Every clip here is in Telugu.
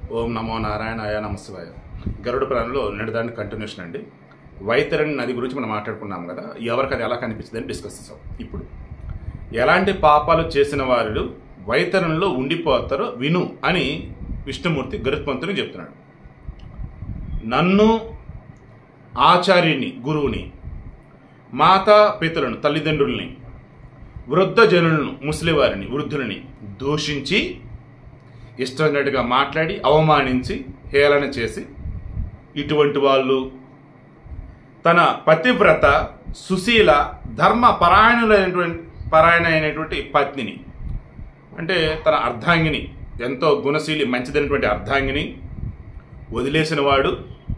ఓం నమో నారాయణాయ నమశివాయ. గరుడ పురాణంలో నిన్నదాన్ని కంటిన్యూషన్ అండి. వైతరణి నది గురించి మనం మాట్లాడుకున్నాం కదా, ఎవరికి అది ఎలా కనిపిస్తుంది అని డిస్కస్ చేసాం. ఇప్పుడు ఎలాంటి పాపాలు చేసిన వారు వైతరణిలో ఉండిపోతారో విను అని విష్ణుమూర్తి గరుత్మంతుని చెప్తున్నాడు. నన్ను, ఆచార్యుని, గురువుని, మాతా పితలను, తల్లిదండ్రుల్ని, వృద్ధ జనులను, ముసలివారిని, వృద్ధులని దూషించి ఇష్టమైనట్టుగా మాట్లాడి అవమానించి హేళన చేసి ఇటువంటి వాళ్ళు తన పతివ్రత సుశీల ధర్మ పరాయణమైనటువంటి పత్నిని, అంటే తన అర్ధాంగిని, ఎంతో గుణశీలి మంచిదైనటువంటి అర్ధాంగిని వదిలేసిన వాడు,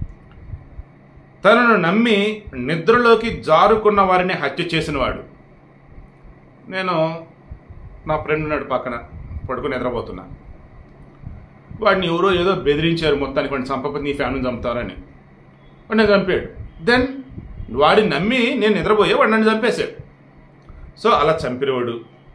తనను నమ్మి నిద్రలోకి జారుకున్న వారిని హత్య చేసినవాడు. నేను నా ఫ్రెండ్ ఉన్నాడు పక్కన, పడుకుని నిద్రపోతున్నా. వాడిని ఎవరో ఏదో బెదిరించారు, మొత్తానికి వాడిని చంపకపోతే నీ ఫ్యామిలీని చంపుతారని. వాడిని చంపాడు. దెన్ వాడిని నమ్మి నేను నిద్రపోయే వాడు నన్ను చంపేశాడు. సో అలా చంపినవాడు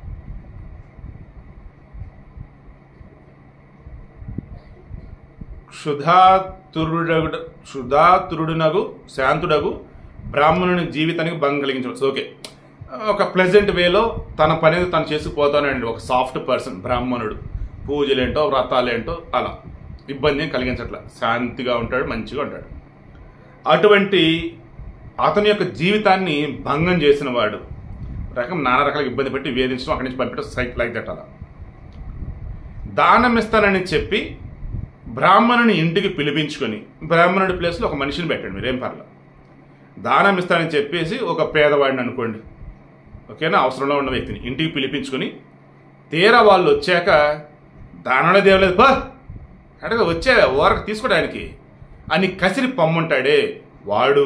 క్షుధాతురుడునగు శాంతుడగు బ్రాహ్మణుని జీవితానికి భంగం కలిగించవచ్చు. ఓకే, ఒక ప్లెజెంట్ వేలో తన పని తను చేసుకుపోతానండి. ఒక సాఫ్ట్ పర్సన్ బ్రాహ్మణుడు, పూజలేంటో వ్రతాలేంటో అలా ఇబ్బంది కలిగించట్ల, శాంతిగా ఉంటాడు, మంచిగా ఉంటాడు. అటువంటి అతని యొక్క జీవితాన్ని భంగం చేసిన వాడు నానా రకాల ఇబ్బంది పెట్టి వేధించడం, అక్కడి నుంచి పంపించడం, సైట్ లైక్ దట్. అలా దానం ఇస్తానని చెప్పి బ్రాహ్మణుని ఇంటికి పిలిపించుకొని, బ్రాహ్మణుడి ప్లేస్లో ఒక మనిషిని పెట్టండి, మీరేం పర్లేదు. దానం ఇస్తానని చెప్పేసి ఒక పేదవాడిని అనుకోండి, ఓకేనా, అవసరంలో ఉన్న వ్యక్తిని ఇంటికి పిలిపించుకొని తీరా వాళ్ళు వచ్చాక దానంలో దేవలేదు పో అడగ వచ్చే ఓరకు తీసుకోవడానికి అని కసిరి పొమ్మంటాడే వాడు,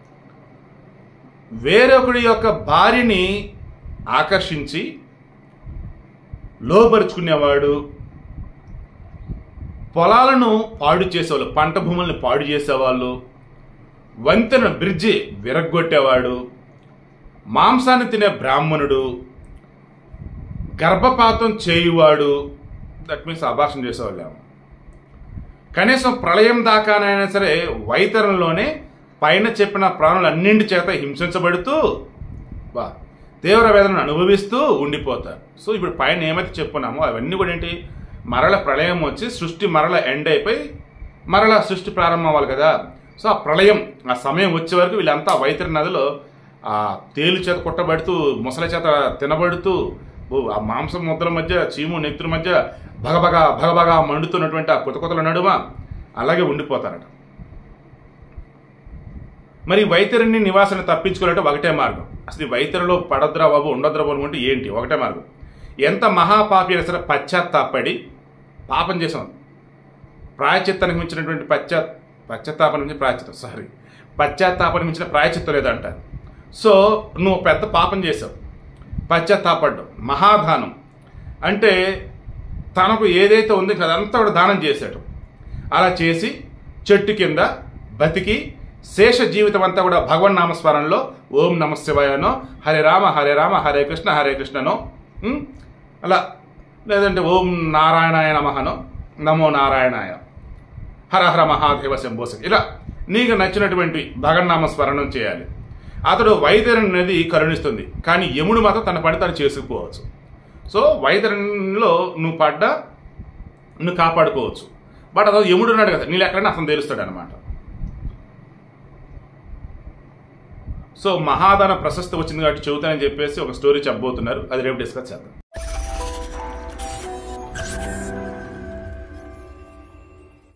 వేరొకడి యొక్క భార్యని ఆకర్షించి లోపరుచుకునేవాడు, పొలాలను పాడు చేసేవాళ్ళు, పంట భూములను పాడు చేసేవాళ్ళు, వంతెన బ్రిడ్జి విరగ్గొట్టేవాడు, మాంసాన్ని తినే బ్రాహ్మణుడు, గర్భపాతం చేయువాడు, దట్ మీన్స్ అబార్షన్ చేసేవాళ్ళేమో. కనీసం ప్రళయం దాకానైనా సరే వైతరణలోనే పైన చెప్పిన ప్రాణులన్నింటి చేత హింసించబడుతూ తీవ్ర వేదనను అనుభవిస్తూ ఉండిపోతారు. సో ఇప్పుడు పైన ఏమైతే చెప్పుకున్నామో అవన్నీ కూడా ఏంటి, మరల ప్రళయం వచ్చి సృష్టి మరల ఎండ్ అయిపోయి మరల సృష్టి ప్రారంభం అవ్వాలి కదా. సో ఆ ప్రళయం, ఆ సమయం వచ్చే వరకు వీళ్ళంతా వైతరణి నదిలో ఆ తేలు చేత కొట్టబడుతూ, ముసలి చేత తినబడుతూ, ఆ మాంసం ముద్దల మధ్య, చీము నెత్తుల మధ్య భగభగా మండుతున్నటువంటి ఆ కొత్త నడుమ అలాగే ఉండిపోతారట. మరి వైతరిని నివాసాన్ని తప్పించుకోవాలంటే ఒకటే మార్గం. అసలు వైతరిలో పడద్రా బాబు ఉండద్రా బాబు అంటే ఏంటి? ఒకటే మార్గం. ఎంత మహాపాపి అయినా సరే పశ్చాత్తాపడి, పాపం చేసాం, ప్రాయచిత్తానికి మించినటువంటి పశ్చాత్తాపానికి మించిన ప్రాయచిత్తం లేదంటారు. సో నువ్వు పెద్ద పాపం చేసావు, పశ్చాత్తాపడ్డం, మహాదానం అంటే తనకు ఏదైతే ఉందో అదంతా కూడా దానం చేశాడు. అలా చేసి చెట్టు కింద బతికి శేష జీవితం అంతా కూడా భగవన్ నామస్మరణలో ఓం నమ శివాయనో, హరే రామ హరే కృష్ణనో, అలా లేదంటే ఓం నారాయణాయ నమఃనో, నమో నారాయణాయ, హర హర మహాదేవ శంభోస, ఇలా నీకు నచ్చినటువంటి భగవన్నామస్మరణం చేయాలి. అతడు వైతరణి నది కరుణిస్తుంది, కానీ యముడు మాత్రం తన పని తను చేసుకుపోవచ్చు. సో వైతరణిలో నువ్వు కాపాడుకోవచ్చు. బట్ అతను యముడు ఉన్నాడు కదా, నీళ్ళు ఎక్కడైనా అతను తెలుస్తాడు అనమాట. సో మహాదాన ప్రశస్తి వచ్చింది కాబట్టి చెబుతానని చెప్పేసి ఒక స్టోరీ చెప్పబోతున్నారు, అది రేపు డిస్కస్ చేద్దాం.